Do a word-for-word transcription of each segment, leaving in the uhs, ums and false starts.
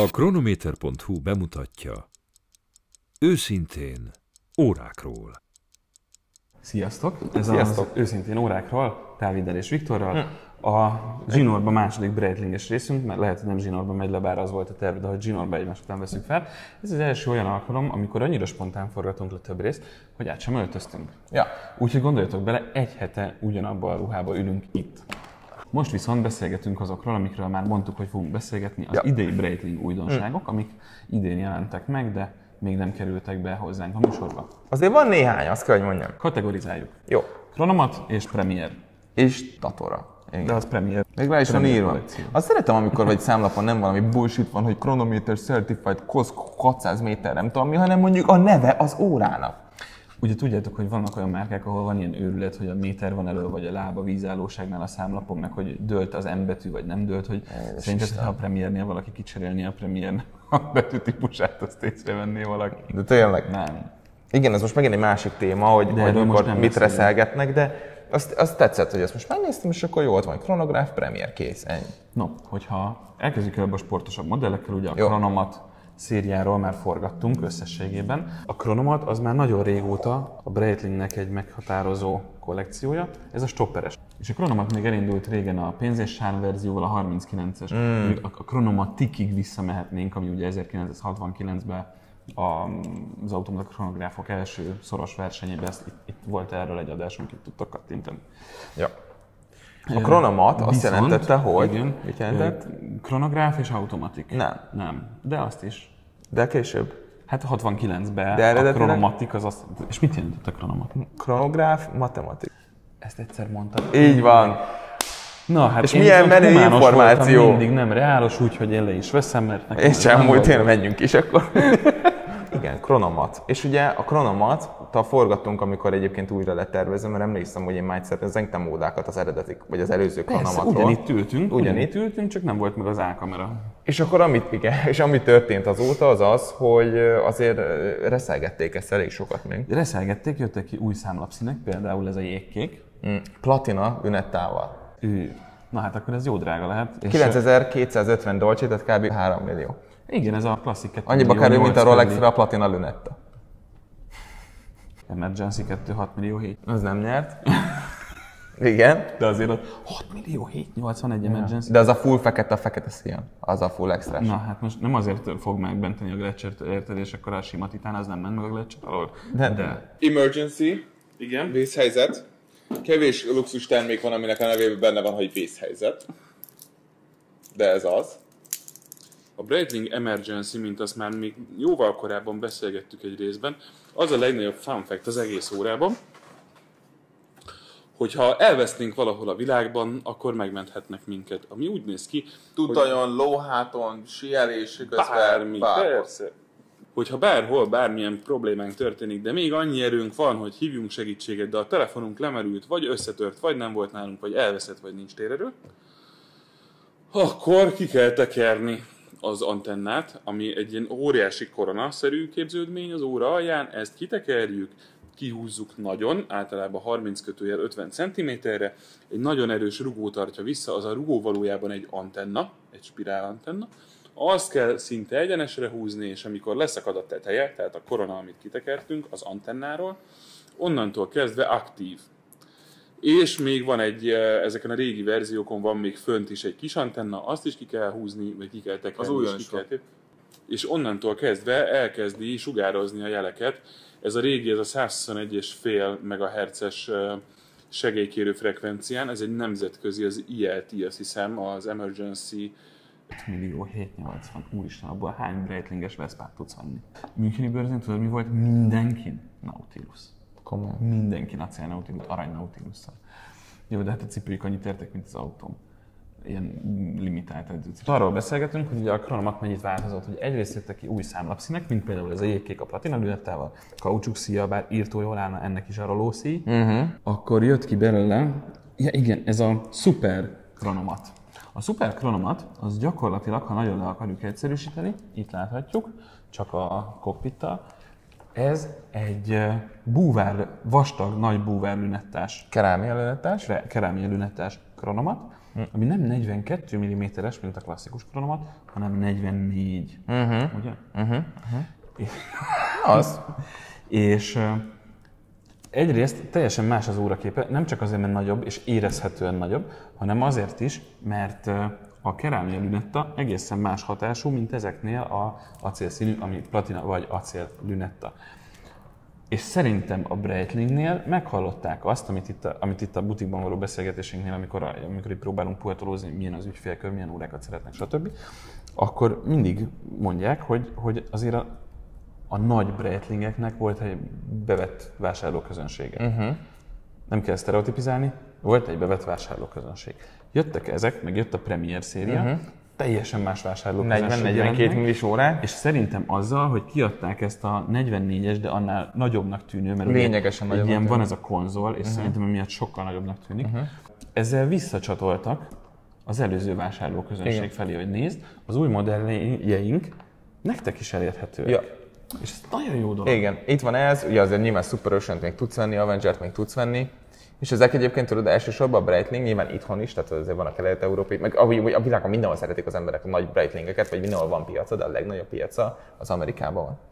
A Kronométer pont hu bemutatja Őszintén órákról. Sziasztok! Ez Sziasztok. az Őszintén órákról, Dáviddel és Viktorral. Hm. A zsinórban második Breitlinges részünk, mert lehet, hogy nem zsinórban megy le, bár az volt a terv, de hogy zsinórban egymás után veszünk fel. Ez az első olyan alkalom, amikor annyira spontán forgatunk le több részt, hogy át sem öltöztünk. Ja. Úgyhogy gondoljatok bele, egy hete ugyanabban a ruhában ülünk itt. Most viszont beszélgetünk azokról, amikről már mondtuk, hogy fogunk beszélgetni, az ja. idei Breitling újdonságok, amik idén jelentek meg, de még nem kerültek be hozzánk a műsorba. Azért van néhány, azt kell, hogy mondjam. Kategorizáljuk. Jó. Kronomat és Premiere. És Tatora. Igen. De az Premiere. Még rá is van Premiere írva. kollekció. Azt szeretem, amikor vagy számlapon nem valami bullshit van, hogy Chronometer Certified Cost hatszáz méter, nem tudom mi, hanem mondjuk a neve az órának. Ugye tudjátok, hogy vannak olyan márkák, ahol van ilyen őrület, hogy a méter van elő, vagy a lába vízállóságnál a számlapon, meg hogy dőlt az M betű, vagy nem dőlt, hogy szerinted, ha a Premiere-nél valaki kicserélni a Premiere a betűtípusát, azt észrevenné valaki. De tényleg. Nem. Igen, ez most megint egy másik téma, hogy, De hogy erről most mikor nem mit beszélünk. reszelgetnek, de azt, azt tetszett, hogy ezt most megnéztem, és akkor jó, ott van Chronograph, Premiere, kész, ennyi. No, hogyha elkezdjük el a sportosabb modellekkel, ugye a Jó. Chronomat szériáról már forgattunk összességében. A Chronomat az már nagyon régóta a Breitlingnek egy meghatározó kollekciója, ez a stopperes. És a Chronomat még elindult régen a pénzes sár verzióval, a harminckilences. Mm. A Chronomaticig visszamehetnénk, ami ugye ezerkilencszázhatvankilencben az automata kronográfok első szoros versenyében, ezt, itt, itt volt erről egy adásunk, itt tudtak kattintani. Ja. A Chronomat azt Viszont, jelentette, hogy... igen, Mit jelentett? Kronográf és automatik. Nem. Nem, de azt is. De később. Hát hatvankilencben De a eredetileg- Chronomatic az azt... És mit jelentett a Chronomat? Chronográf, matematik. Ezt egyszer mondtad. Így van. Na, hát És én milyen viszont menő humános információ. voltam, mindig nem reálos, úgyhogy én le is veszem, mert nekem... És ez sem nem múlt, volt. én menjünk is akkor. Igen, Chronomat. És ugye a Chronomat-tal forgattunk, amikor egyébként újra lett tervezve, mert emlékszem, hogy én már egyszer zengtem módákat az eredetik, vagy az előző Persze, Chronomatról. ugyanitt ültünk, Ugyanitt. ugyanitt ültünk, csak nem volt meg az A-kamera. És akkor amit, igen, és ami történt azóta, az az, hogy azért reszelgették ezt elég sokat még. Reszelgették, jöttek ki új számlapszínek, például ez a jégkék. Mm. Platina Lunettával. Ő. Na hát akkor ez jó drága lehet. És kilencezer-kétszázötven dolcsi, tehát kb. három millió. igen, ez a klasszik kettő Annyiba millió kerül, mint a nyolc Rolexre körüli. a Platina Lunetta. Emergency kettő hat millió hét. Az nem nyert. Igen. De azért ott hat millió hétszáznyolcvanegy Emergency. De az a full fekete, fekete szín. Az a full extra. Na hát most nem azért fog megbenteni a Gletscher érted, és akkor a sima titán az nem ment meg a Gletscher alól. De- De. Emergency, Igen. vészhelyzet. Kevés luxus termék van, aminek a nevében benne van, hogy vészhelyzet. De ez az. A Breitling Emergency, mint azt már még jóval korábban beszélgettük egy részben, az a legnagyobb fun fact az egész órában, hogyha elvesznénk valahol a világban, akkor megmenthetnek minket. Ami úgy néz ki, Tudtajon, lóháton, síelés, közben bármi, bárhol. persze. Hogyha bárhol bármilyen problémánk történik, de még annyi erőnk van, hogy hívjunk segítséget, de a telefonunk lemerült, vagy összetört, vagy nem volt nálunk, vagy elveszett, vagy nincs térerő, akkor ki kell tekerni az antennát, ami egy ilyen óriási koronaszerű képződmény az óra alján, ezt kitekerjük, kihúzzuk nagyon, általában harminc kötőjel ötven centiméterre, egy nagyon erős rugó tartja vissza, az a rugó valójában egy antenna, egy spirál antenna, azt kell szinte egyenesre húzni, és amikor leszakad a teteje, tehát a korona, amit kitekertünk az antennáról, onnantól kezdve aktív. És még van egy, ezeken a régi verziókon van még fönt is egy kis antenna, azt is ki kell húzni, vagy ki kell tekerni. Az újon és is ki kell tép- És onnantól kezdve elkezdi sugározni a jeleket. Ez a régi, ez a százhuszonegy egész öt megahertzes segélykérő frekvencián, ez egy nemzetközi, az I L T, azt hiszem, az Emergency. öt millió hétszáznyolcvan. Úristen, abból hány Breitlinges Veszpát tudsz venni? Müncheni bőrzén tudod, mi volt? Mindenkin Nautilus. Komolyan. Mindenki acél Nautilus, arany Nautilusszal. Jó, de hát a cipőik annyit értek, mint az autóm. Ilyen limitált edzőcipő. Arról beszélgetünk, hogy ugye a Chronomat mennyit változott, hogy egyrészt jöttek ki új számlapszínek, mint például ez a jégkék a platina lünettával, kaucsuk szíja, bár írtó jól állna, ennek is a rolószíj. Uh-huh. Akkor jött ki belőle, ja igen, ez a Super Chronomat. A Super Chronomat az gyakorlatilag, ha nagyon le akarjuk egyszerűsíteni, itt láthatjuk, csak a kokpittal, ez egy búvár, vastag, nagy búvár lünettás, Kerámia lunettás. kerámia lünettás Chronomat, ami nem negyvenkettő milliméteres, mint a klasszikus Chronomat, hanem negyvennégy. Uh-huh. Ugye? Uh-huh. Uh-huh. Az. És uh, egyrészt teljesen más az óraképe, nem csak azért, mert nagyobb és érezhetően nagyobb, hanem azért is, mert uh, a kerámia lünetta egészen más hatású, mint ezeknél a acélszínű, ami platina vagy acél lünetta. És szerintem a Breitling-nél meghallották azt, amit itt a, amit itt a butikban való beszélgetésünknél, amikor, a, amikor itt próbálunk puhatolózni, milyen az ügyfélkör, milyen órákat szeretnek, stb. Akkor mindig mondják, hogy, hogy azért a, a nagy Breitlingeknek volt egy bevett vásárlóközönsége. Uh-huh. Nem kell sztereotipizálni, volt egy bevett vásárlóközönség. Jöttek ezek, meg jött a Premier széria, uh-huh. teljesen más vásárlóközönség negyven-negyvenkét millis órák. És szerintem azzal, hogy kiadták ezt a negyvennégyes, de annál nagyobbnak tűnő, mert lényegesen ugye, ilyen tűnő. van ez a konzol, és uh-huh. szerintem emiatt sokkal nagyobbnak tűnik. Uh-huh. Ezzel visszacsatoltak az előző vásárlóközönség Igen. felé, hogy nézd, az új modelljeink nektek is elérhetőek. Ja. És ez nagyon jó dolog. Igen, itt van ez, ugye azért nyilván Super Ocean-t még tudsz venni, Avengert még tudsz venni, és ezek egyébként tudod elsősorban a Breitling, nyilván itthon is, tehát azért van a kelet-európai, meg a világon mindenhol szeretik az emberek a nagy Breitlingeket, vagy mindenhol van piaca, de a legnagyobb piaca az Amerikában van.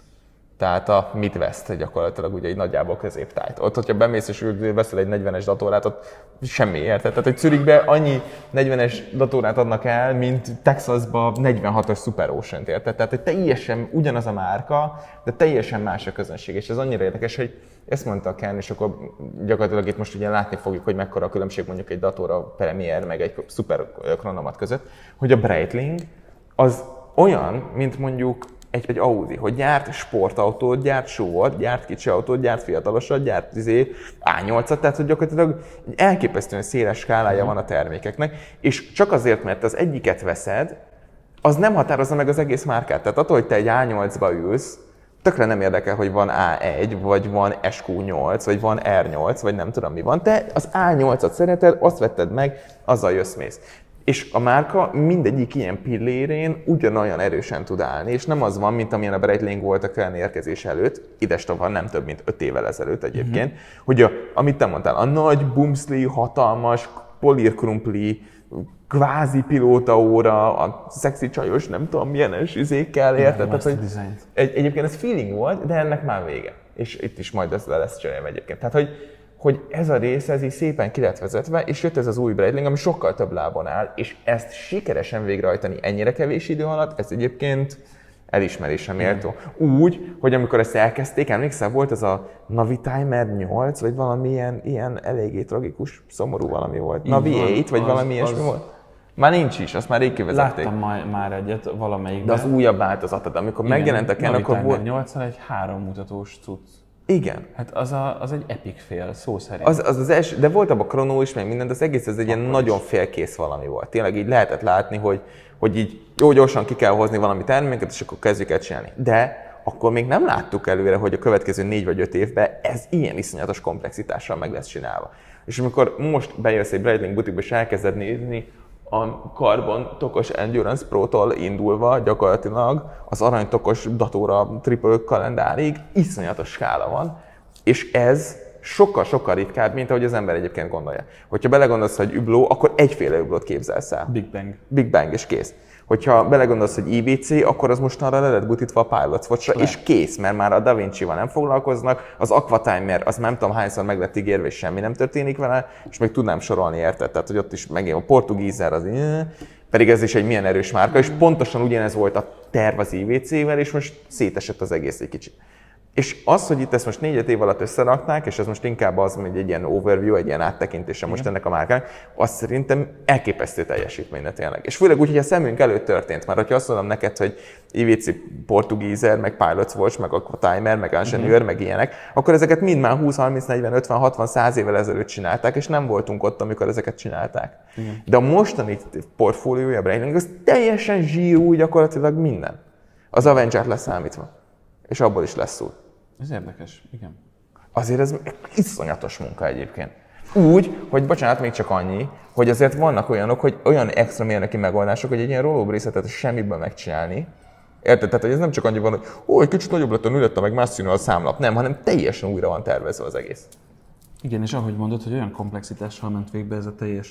Tehát a Midwest gyakorlatilag ugye egy nagyjából középtájt. Ott, hogyha bemész és veszel egy negyvenes datorát, ott semmi érted. Tehát egy Zürichbe annyi negyvenes datorát adnak el, mint Texasba negyvenhatos Super Ocean-t, érted? Tehát egy teljesen ugyanaz a márka, de teljesen más a közönség. És ez annyira érdekes, hogy ezt mondta a Ken, és akkor gyakorlatilag itt most ugye látni fogjuk, hogy mekkora a különbség mondjuk egy dator a Premier meg egy Super Chronomat között, hogy a Breitling az olyan, mint mondjuk Egy, egy Audi, hogy gyárt sportautót, gyárt súlyot, gyárt kicsi autót, gyárt fiatalosat, gyárt izé, á nyolcat, tehát hogy gyakorlatilag egy elképesztően széles skálája van a termékeknek, és csak azért, mert az egyiket veszed, az nem határozza meg az egész márkát. Tehát attól, hogy te egy á nyolcba ülsz, tökre nem érdekel, hogy van á egy, vagy van es kú nyolc, vagy van er nyolc, vagy nem tudom mi van. Te az á nyolcat szereted, azt vetted meg, azzal jössz-mész. És a márka mindegyik ilyen pillérén ugyanolyan erősen tud állni, és nem az van, mint amilyen a Breitling volt a Ken érkezés előtt, idestova nem több, mint öt évvel ezelőtt egyébként, uh-huh. hogy a, amit te mondtál, a nagy, bumszli, hatalmas, polírkrumpli, kvázi pilótaóra, a szexi csajos, nem tudom milyenes izékkel, érted? Tehát, hogy egy, egyébként ez feeling volt, de ennek már vége. És itt is majd ez le lesz cserélve egyébként. Tehát, hogy hogy ez a rész, ez így szépen ki lett vezetve, és jött ez az új Breitling, ami sokkal több lábon áll, és ezt sikeresen végrehajtani ennyire kevés idő alatt, ez egyébként elismerésre méltó. Úgy, hogy amikor ezt elkezdték, emlékszel, volt ez a Navitimer nyolc, vagy valami ilyen, ilyen eléggé tragikus, szomorú valami volt. Navi nyolc, vagy az, valami ilyesmi az... volt. Már nincs is, azt már rég kivezették. Láttam már, már egyet valamelyikben. De az újabb változatod, amikor igen, megjelent a Ken, akkor volt... nyolccal egy három mutatós cucc. Igen. Hát az, a, az egy epic fél, szó szerint. Az, az, az első, de volt abban a Chrono is, meg minden, de az egész ez egy ilyen nagyon félkész valami volt. Tényleg így lehetett látni, hogy, hogy így jó gyorsan ki kell hozni valami terméket, és akkor kezdjük el csinálni. De akkor még nem láttuk előre, hogy a következő négy vagy öt évben ez ilyen iszonyatos komplexitással meg lesz csinálva. És amikor most bejössz egy Breitling butikba, és elkezded nézni, a Carbon Tokos Endurance Pro-tól indulva gyakorlatilag az aranytokos Datora triple kalendárig iszonyatos skála van, és ez sokkal-sokkal ritkább, mint ahogy az ember egyébként gondolja. Hogyha belegondolsz, hogy übló, akkor egyféle üblót képzelsz el. Big Bang. Big Bang, és kész. Hogyha belegondolsz, hogy i vé cé, akkor az mostanra le lett butítva a Pilot Watch-ra, és kész, mert már a Da Vinci-val nem foglalkoznak, az Aquatimer, az nem tudom hányszor meg lett ígérve, és semmi nem történik vele, és még tudnám sorolni, érted? Tehát, hogy ott is megint a Portugízer, az pedig ez is egy milyen erős márka, és pontosan ugyanez volt a terv az i vé cé-vel, és most szétesett az egész egy kicsit. És az, hogy itt ezt most négy év alatt összerakták, és ez most inkább az, hogy egy ilyen overview, egy ilyen áttekintése most ennek a márkának, azt szerintem elképesztő teljesítménye tényleg. És főleg úgy, hogy a szemünk előtt történt, mert ha azt mondom neked, hogy i vé cé Portugízer, meg Pilot Watch, meg Aquatimer, meg Ingenieur, uh-huh. meg ilyenek, akkor ezeket mind már húsz, harminc, negyven, ötven, hatvan, száz évvel ezelőtt csinálták, és nem voltunk ott, amikor ezeket csinálták. Uh-huh. De a mostani portfóliója a Breitling, az teljesen zsírú gyakorlatilag minden. Az Avenger leszámítva. És abból is lesz szó. Ez érdekes, igen. Azért ez iszonyatos munka egyébként. Úgy, hogy bocsánat, még csak annyi, hogy azért vannak olyanok, hogy olyan extra mérnöki megoldások, hogy egy ilyen rollóbrészetet semmiből megcsinálni. Érted? Tehát, hogy ez nem csak annyi van, hogy ó, egy kicsit nagyobb lett a nőlette, meg más színű a számlap. Nem, hanem teljesen újra van tervezve az egész. Igen, és ahogy mondod, hogy olyan komplexitással ment végbe ez a teljes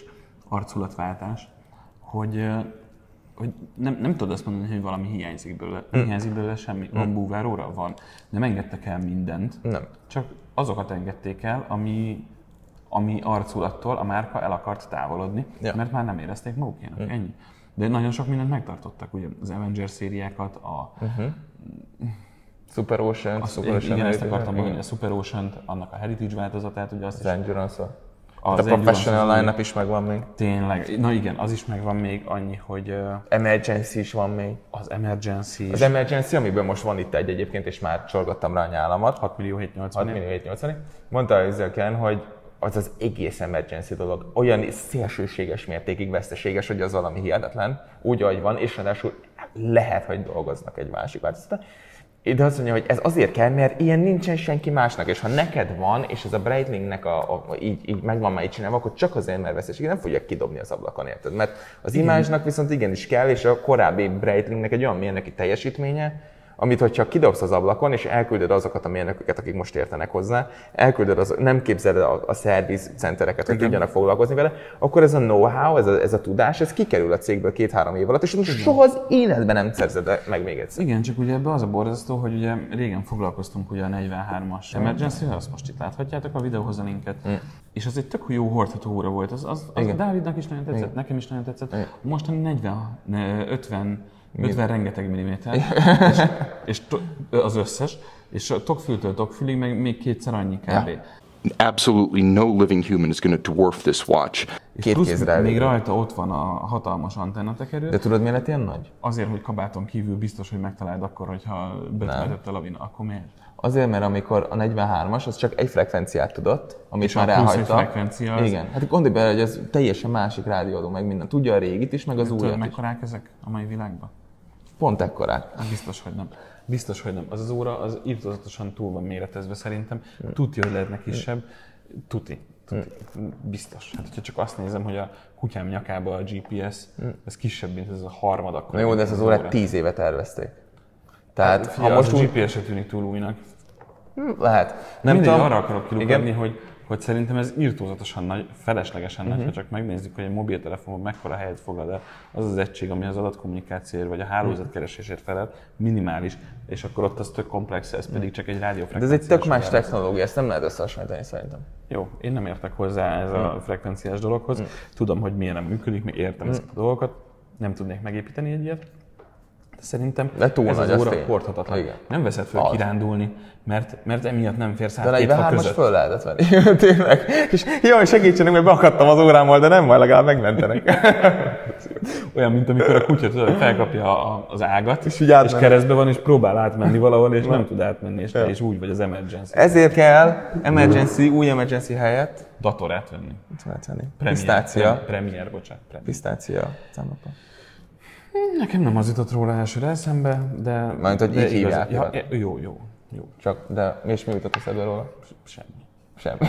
arculatváltás, hogy, hogy nem, nem tudod azt mondani, hogy valami hiányzik belőle. Nem hiányzik belőle semmi. Van búváróra? Van. Nem engedtek el mindent. Nem. Csak azokat engedték el, ami, ami arculattól a márka el akart távolodni, Ja. mert már nem érezték magukénak. Mm. Ennyi. De nagyon sok mindent megtartottak, ugye az Avengers szériákat, a... Uh-huh. Super Ocean, A, Super Ocean igen, ezt Heritage, akartam mondani, igen. a Super Ocean-t, annak a Heritage változatát, ugye azt Az is... Endurance-ot. Az A Professional Endurance- line-up is megvan még. Tényleg, na igen, az is megvan még annyi, hogy uh, Emergency is van még. az Emergency is Az Emergency, amiből most van itt egy egyébként, és már csorgattam rá a nyálamat. hat millió hat hétszáznyolcvan. millió hétszáznyolcvan. Mondta ezzel Ken, hogy az az egész Emergency dolog olyan szélsőséges mértékig veszteséges, hogy az valami hihetetlen, úgy, ahogy van, és ráadásul lehet, hogy dolgoznak egy másik változaton. De azt mondja, hogy ez azért kell, mert ilyen nincsen senki másnak, és ha neked van, és ez a Breitlingnek a, a, így, így megvan már így csinálva, akkor csak azért, mert veszteség, nem fogják kidobni az ablakon, érted? Mert az imázsnak viszont igenis kell, és a korábbi Breitlingnek egy olyan mérnöki teljesítménye, amit hogyha kidobsz az ablakon, és elküldöd azokat a mérnököket, akik most értenek hozzá, elküldöd, az, nem képzeled a, a szerviz centereket, hogy tudjanak foglalkozni vele, akkor ez a know-how, ez a, ez a tudás, ez kikerül a cégből két-három év alatt, és soha az életben nem szerzed meg még egyszer. Igen, csak ugye ebbe az a borzasztó, hogy ugye régen foglalkoztunk ugye a negyvenhármas Emergency-vel, azt most itt láthatjátok a videóhoz a linket, mm. és az egy tök jó hordható óra volt, az, az, az a Dávidnak is nagyon tetszett, igen. Nekem is nagyon tetszett, igen. Mostani negyven, ötven, ötven rengeteg milliméter, és, és to, az összes, és a tokfültől tokfülig meg még kétszer annyi kb. Ja. Absolutely no living human is going to dwarf this watch. És Két plusz kézre még elég. rajta ott van a hatalmas antennatekerő. De tudod, miért lett ilyen nagy? Azért, hogy kabáton kívül biztos, hogy megtaláld akkor, hogyha betöltött a lavina, akkor miért? Azért, mert amikor a negyvenhármas, az csak egy frekvenciát tudott, amit És már a plusz egy elhagyta. frekvencia az- Igen, hát gondolj bele, hogy ez teljesen másik rádióadó, meg minden. Tudja a régit is, meg az Tudod, újat is. mekkorák ezek a mai világban? Pont ekkorák. Hát biztos, hogy nem. Biztos, hogy nem. Az az óra az irtózatosan túl van méretezve szerintem. Tuti, hogy lehetne kisebb. Tuti. Tuti. Biztos. Hát, hogyha csak azt nézem, hogy a kutyám nyakába a gé pé es, ez kisebb, mint ez a harmad, akkor... Na jó, de ezt az órát tíz éve tervezték. Tehát, Figyelj, ha most az a úgy... gé pé es se tűnik túl újnak. Lehet. Nem Nem tudom, tudom. arra akarok kilukadni, hogy, hogy szerintem ez irtózatosan nagy, feleslegesen nagy, ha csak megnézzük, hogy egy mobiltelefonban mekkora helyet foglal el az az egység, ami az adatkommunikációért vagy a hálózatkeresésért felel, minimális, és akkor ott az tök komplex, ez pedig csak egy De rádiófrekvenciás. ez egy tök más sugárzás. technológia, ezt nem lehet összehasonlítani szerintem. Jó, én nem értek hozzá ez a frekvenciás dologhoz. Tudom, hogy miért nem működik, még értem ezeket a dolgokat. Nem tudnék megépíteni egy ilyet. De szerintem De túl ez nagy, az az óra tény. hordhatatlan. Igen. Nem veszed fel Az. kirándulni, mert, mert emiatt nem férsz De át a két fa negyvenhármas között. föl lehetett venni. Tényleg. És jaj, segítsenek, mert beakadtam az órámmal, de nem, majd legalább megmentenek. Olyan, mint amikor a kutya tudod, felkapja a- az ágat, és, így és átmennek. keresztbe van, és próbál átmenni valahol, és nem tud átmenni, és te is úgy vagy az emergency. Ezért kell emergency, új emergency helyett Datorát venni. mit lehet venni? Premier, Pisztácia. Premier, Premier, bocsánat. Premier. Pisztácia cámlapa. Nekem nem az jutott róla elsőre eszembe, de... Mármint, hogy de így igaz- hívják, Ja, vagy? jó, jó, jó. Csak, de és mi jutott eszedbe róla? Semmi. Semmi.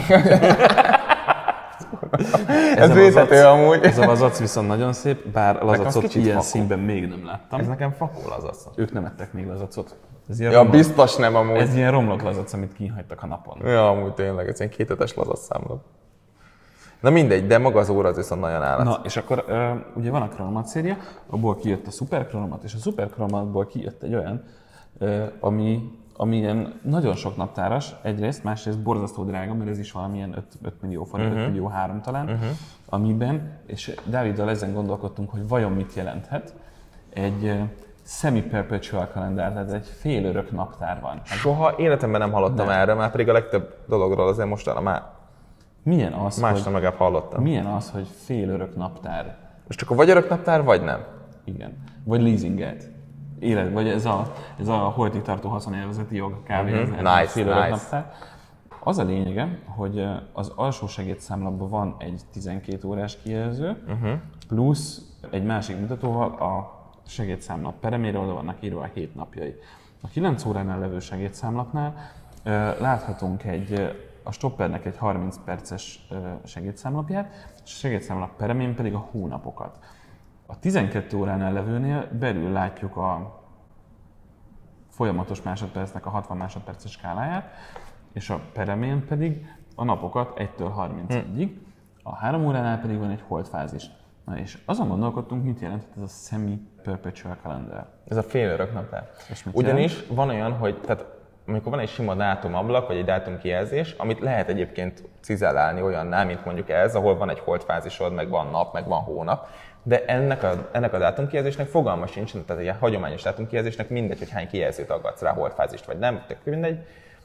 Ez Ez a védhető lazac- amúgy. Ez a lazac viszont nagyon szép, bár a lazacot kicsit ilyen fakó. színben még nem láttam. Ez nekem fakol az asszony. Ők nem ettek még lazacot. Ez ilyen, Ja, romlott, biztos nem amúgy. ez ilyen romlott lazac, amit kihagytak a napon. Ja, amúgy tényleg, ez egy kétetes lazasszámla. Na mindegy, de maga az óra az viszont nagyon állat. Na, és akkor uh, ugye van a Chronomat széria, abból kijött a Super Chronomat, és a Super Chronomatból kijött egy olyan, uh, ami, ami ilyen nagyon sok naptáras, egyrészt, másrészt borzasztó drága, mert ez is valamilyen öt millió forint, uh-huh. öt millió három talán, uh-huh. amiben, és Dáviddal ezen gondolkodtunk, hogy vajon mit jelenthet, egy uh, semi-perpetual kalendár, tehát egy félörök naptár van. Hát Soha életemben nem hallottam Nem. erről, már pedig a legtöbb dologról azért mostanra már milyen az, másra hogy, legalább hallottam. milyen az, hogy félörök naptár? Most akkor vagy öröknaptár, vagy nem. Igen. Vagy leasingelt. Élet, vagy ez a, ez a holtig tartó haszonélvezeti jog kb. Mhm. Ez Nice, egy fél örök nice. naptár. Az a lényege, hogy az alsó segédszámlapban van egy tizenkét órás kijelző, uh-huh. plusz egy másik mutatóval a segédszámlap peremére, oda vannak írva a hét napjai. A kilenc óránál levő segédszámlapnál ö, láthatunk egy, a stoppernek egy harminc perces ö, segédszámlapját, és a segédszámlap peremén pedig a hónapokat. A tizenkét óránál levőnél belül látjuk a folyamatos másodpercnek a hatvan másodperces skáláját, és a peremén pedig a napokat egytől harmincegyig, A három óránál pedig van egy holdfázis. Na és azon gondolkodtunk, mit jelent ez a semi-perpetual calendar. Ez a félörök naptár. mit Ugyanis jelent? Van olyan, hogy tehát amikor van egy sima dátumablak, vagy egy dátumkijelzés, amit lehet egyébként cizellálni olyannál, mint mondjuk ez, ahol van egy holdfázisod, meg van nap, meg van hónap, de ennek a, ennek a dátumkijelzésnek fogalma sincs, tehát egy hagyományos dátumkijelzésnek mindegy, hogy hány kijelzőt aggatsz rá, holdfázist vagy nem, tök mindegy,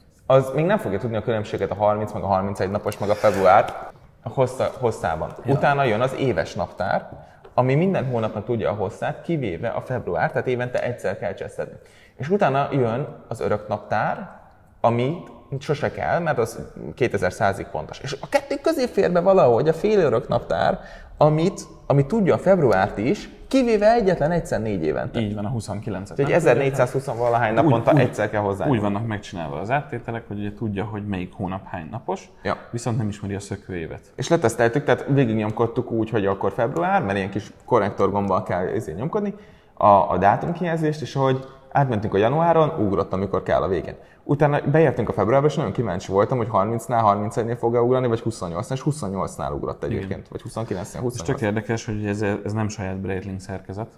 az még nem fogja tudni a különbséget a harminc, meg a harmincegy napos, meg a február a hossza, hosszában. Ja. Utána jön az éves naptár, ami minden hónapnak tudja a hosszát, kivéve a február, tehát évente egyszer kell cseszedni. És utána jön az örök naptár, ami sose kell, mert az kétezer-százig pontos. És a kettő közé fér be valahogy a fél örök naptár, amit, ami tudja a februárt is, kivéve egyetlen egyszer négy évente. Így van, a huszonkilencet. Tehát ezernégyszázhúsz valahány naponta úgy, egyszer kell hozzá. Úgy vannak megcsinálva az áttételek, hogy ugye tudja, hogy melyik hónap hány napos, ja. Viszont nem ismeri a szökőévet. És leteszteltük, tehát végignyomkodtuk úgy, hogy akkor február, mert ilyen kis korrektorgombbal kell ezért nyomkodni, a, a dátumkijelzést, és ahogy átmentünk a januáron, ugrott, amikor kell a végén. Utána beértünk a februárba, és nagyon kíváncsi voltam, hogy harmincnál, harmincegynél fog-e ugrani, vagy huszonnyolcnál, és huszonnyolcnál ugrott egyébként, igen. Vagy huszonkilencnél, huszonnyolc. És tök érdekes, hogy ez, ez nem saját Breitling szerkezet,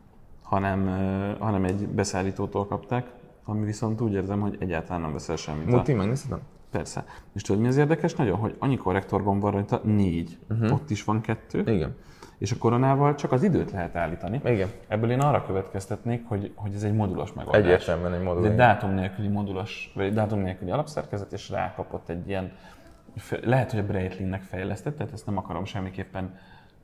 hanem, uh, hanem egy beszállítótól kapták, ami viszont úgy érzem, hogy egyáltalán nem veszel semmit. Multi, megnézhetem? Persze. És tudod, mi az érdekes? Nagyon, hogy annyi korrektorgomb van rajta, négy. Uh-huh. Ott is van kettő. Igen. És a koronával csak az időt lehet állítani. Igen. Ebből én arra következtetnék, hogy, hogy ez egy modulos megoldás. Egyértelműen egy modulos. Ez egy dátum nélküli modulos, vagy dátum nélküli alapszerkezet, és rákapott egy ilyen, lehet, hogy a Breitlingnek fejlesztett, tehát ezt nem akarom semmiképpen.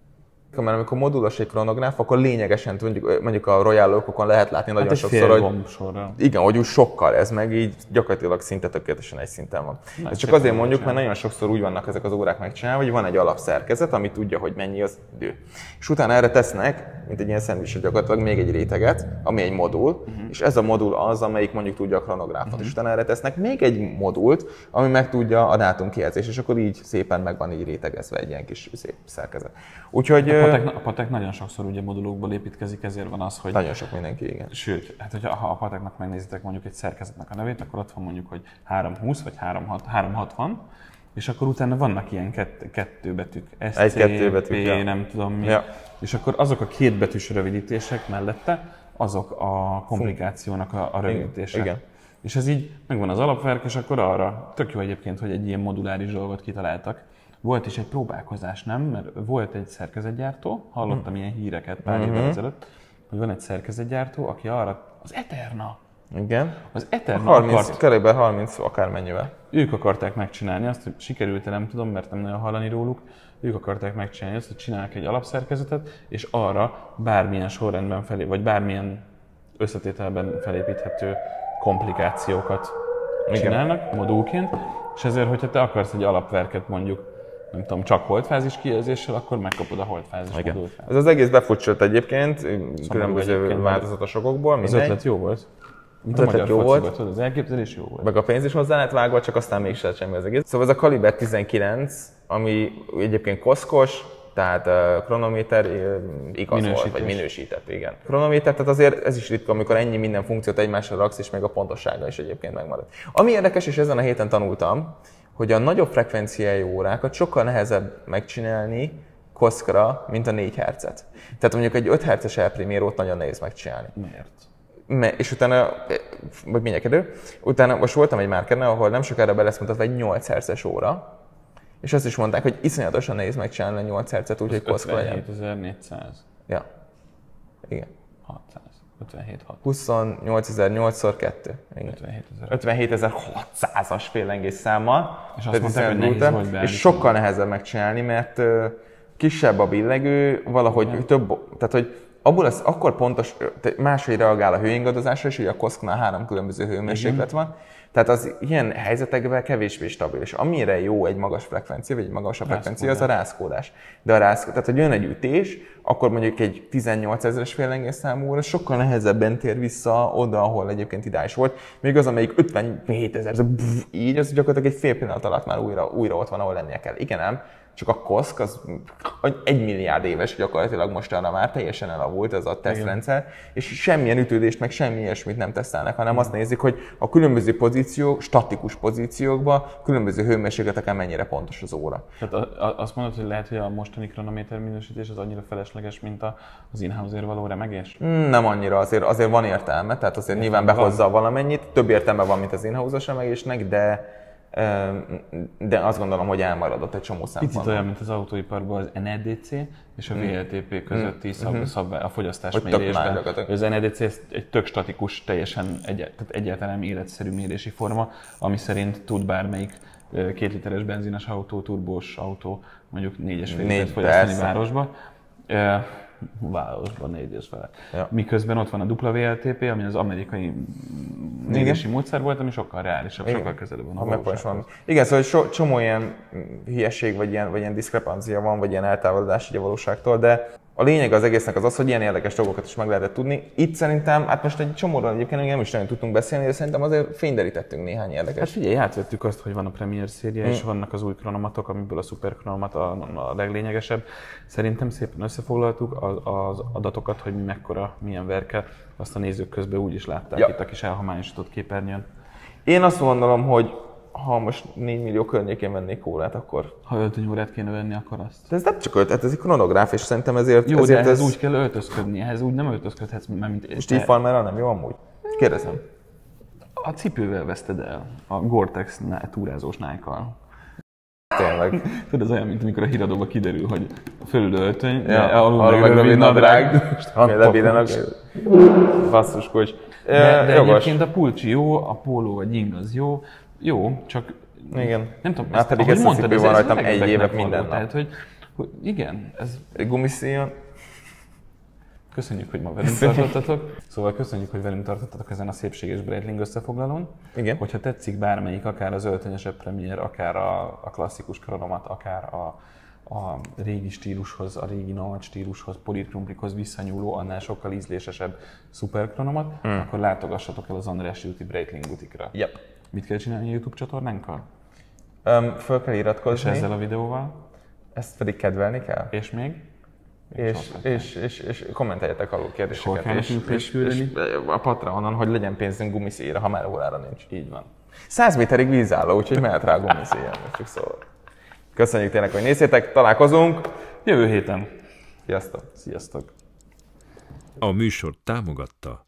Mert amikor modulos egy kronográf, akkor lényegesen mondjuk, mondjuk a Royal Oak-okon lehet látni nagyon hát sokszor, hogy sorra. Igen, hogy úgy sokkal, ez meg így gyakorlatilag szinte tökéletesen egy szinten van. Na, ez csak azért mondjuk, mert nagyon sokszor úgy vannak ezek az órák megcsinálva, hogy van egy alapszerkezet, ami tudja, hogy mennyi az idő. És utána erre tesznek, mint egy ilyen szendvics, gyakorlatilag még egy réteget, ami egy modul, uh-huh. és ez a modul az, amelyik mondjuk tudja a kronográfot. Uh-huh. És utána erre tesznek még egy modult, ami meg tudja a dátumkijelzést, és akkor így szépen meg van így rétegezve egy ilyen kis szép szerkezet. Úgyhogy a Patek, a Patek nagyon sokszor ugye modulokból építkezik, ezért van az, hogy... Nagyon sok mindenki, igen. Sőt, hát hogyha ha a Pateknak megnézitek mondjuk egy szerkezetnek a nevét, akkor ott van mondjuk, hogy háromszázhúsz vagy háromszázhatvan, és akkor utána vannak ilyen kett, kettőbetűk. S C, Egy-kettő betű, P, ja. nem tudom mi. Ja. És akkor azok a kétbetűs rövidítések mellette, azok a komplikációnak a, a rövidítése. Igen. És ez így megvan az alapverk, és akkor arra tök jó egyébként, hogy egy ilyen moduláris dolgot kitaláltak. Volt is egy próbálkozás, nem? Mert volt egy szerkezetgyártó, hallottam hmm. ilyen híreket pár uh-huh. évvel ezelőtt, hogy van egy szerkezetgyártó, aki arra, az Eterna. Igen. Az Eterna harminc, akart, körülbelül harminc akármennyivel. Ők akarták megcsinálni azt, hogy sikerült-e, nem tudom, mert nem nagyon hallani róluk. Ők akarták megcsinálni azt, hogy csinálnak egy alapszerkezetet, és arra bármilyen sorrendben felé, vagy bármilyen összetételben felépíthető komplikációkat igen. csinálnak modulként, és ezért, hogyha te akarsz egy alapverket mondjuk, nem tudom, csak holdfázis kijelzéssel, akkor megkapod a holdfázis modult. Ez az egész befutcsolt egyébként, különböző változatosokból. Az ötlet jó volt. Az ötlet jó volt. Az elképzelés jó volt. Meg a pénz is hozzá lett vágva, csak aztán mégsem semmi az egész. Szóval ez a Kaliber tizenkilenc, ami egyébként koszkos, tehát uh, kronométer uh, igaz volt, vagy minősített, igen. Kronométer, tehát azért ez is ritka, amikor ennyi minden funkciót egymásra raksz, és még a pontossága is egyébként megmarad. Ami érdekes, és ezen a héten tanultam, hogy a nagyobb frekvenciájú órákat sokkal nehezebb megcsinálni koszkra, mint a négy hertzet. Tehát mondjuk egy öt hertzes elprimérót nagyon nehéz megcsinálni. Miért? És utána, vagy mindjárt utána most voltam egy márkernál, ahol nem sokára be lesz mutatva egy nyolc hertzes óra, és azt is mondták, hogy iszonyatosan nehéz megcsinálni a nyolc hertzet úgy, hogy koszkra legyen. ötvenhétezer-négyszáz. Ja. Igen. hatszáz. ötvenhét hat. huszonnyolcezer-nyolc szor kettő. ötvenhétezer-hatszázas félengés számmal. És azt mondták, hogy nehéz volt beállítani. És sokkal nehezebb megcsinálni, mert uh, kisebb a billegő, valahogy ja. több, tehát hogy abból az akkor pontos, máshogy reagál a hőingadozásra, és ugye a koszknál három különböző hőmérséklet van. Tehát az ilyen helyzetekben kevésbé stabil, és amire jó egy magas frekvencia, vagy egy magasabb frekvencia, az a rázkódás. De a rászkódás, tehát hogy jön egy ütés, akkor mondjuk egy tizennyolcezeres félengés számú óra sokkal nehezebben tér vissza oda, ahol egyébként ideális volt. Még az, amelyik ötvenhétezer, így, az gyakorlatilag egy fél pillanat alatt már újra, újra ott van, ahol lennie kell. Igen ám, csak a koszk az egy milliárd éves gyakorlatilag mostanra már teljesen elavult ez a tesztrendszer, és semmilyen ütődést, meg semmi ilyesmit nem tesztelnek, hanem azt nézik, hogy a különböző pozíciók, statikus pozíciókban, különböző hőmérsékleteken mennyire pontos az óra. Tehát a, a, azt mondod, hogy lehet, hogy a mostani kronométer minősítés az annyira felesleges, mint a, az in-house-ért való remegés? Nem annyira, azért, azért van értelme, tehát azért nyilván behozza valamennyit, több értelme van, mint az in-house-os remegésnek, de de azt gondolom, hogy elmaradott egy csomó szempontból. Picit olyan, mint az autóiparban az en e dé cé és a vé el té pé közötti szab, szab, a fogyasztásmérésben. Az en e dé cé egy tök statikus, teljesen egy, tehát egyáltalán életszerű mérési forma, ami szerint tud bármelyik két literes benzines autó, turbós autó mondjuk négyes fél litert fogyasztani városba. Városban négy és fele. Ja. Miközben ott van a dupla vé el té pé, ami az amerikai mérési módszer volt, ami sokkal reálisabb, igen. Sokkal közelebb van a valósághoz. Igen, szóval so, csomó ilyen hülyeség, vagy ilyen, vagy ilyen diszkrepancia van, vagy ilyen eltávolodás a valóságtól, de a lényeg az egésznek az az, hogy ilyen érdekes dolgokat is meg lehetett tudni. Itt szerintem, hát most egy csomóról egyébként nem is nagyon tudtunk beszélni, de szerintem azért fényderítettünk néhány érdekes. Hát figyelj, átvettük azt, hogy van a Premier széria, hmm. és vannak az új kronomatok, amiből a Super Chronomat a, a leglényegesebb. Szerintem szépen összefoglaltuk az, az adatokat, hogy mekkora, milyen verke, azt a nézők közben úgy is látták, ja. Itt a kis elhomályosított képernyőn. Én azt gondolom, hogy ha most négy millió környékén vennék órát, akkor... Ha öltönyórát kéne venni, akkor azt. De ez nem csak ölt, ez egy kronográf, és szerintem ezért... Jó, ezért de ehhez ez... úgy kell öltözködni, ehhez úgy nem öltözködhetsz, mert mint... Steve Farmerral nem jó amúgy? Kérdezem. A cipővel veszted el, a Gore-Tex túrázós Nike-kal. Tényleg. Tudod, ez olyan, mint amikor a híradóban kiderül, hogy fölül öltöny, ja, alul meg rövid nadrág. Lebillenek. Basszus kocs. De, de egyébként a pulcsi jó, a póló vagy ing az jó, jó, csak igen. Nem tudom, hát pedig ezt a cipő van rajtam egy évet minden nap. Tehát, hogy, hogy igen, ez... Egy gumiszíjon. Köszönjük, hogy ma velünk tartottatok. Szóval köszönjük, hogy velünk tartottatok ezen a szépséges Breitling összefoglalón. Igen. Hogyha tetszik bármelyik, akár az öltönyösebb Premier, akár a, a klasszikus kronomat, akár a, a régi stílushoz, a régi nagy stílushoz, politrumplikhoz visszanyúló, annál sokkal ízlésesebb Super Chronomat, mm. akkor látogassatok el az Andrássy úti Breitling butikra. Yep. Mit kell csinálni a YouTube csatornánkkal? Um, föl kell iratkozni. És ezzel a videóval? Ezt pedig kedvelni kell. És még? És, és, és, és kommenteljetek alul kérdéseket. Hol és, és, és a Patreonon, hogy legyen pénzünk gumiszéjére, ha már órára nincs. Így van. száz méterig vízálló, úgyhogy mehet rá a gumiszéjjel. Szóval. Köszönjük tényleg, hogy néztétek, találkozunk jövő héten. Sziasztok! Sziasztok! A műsort támogatta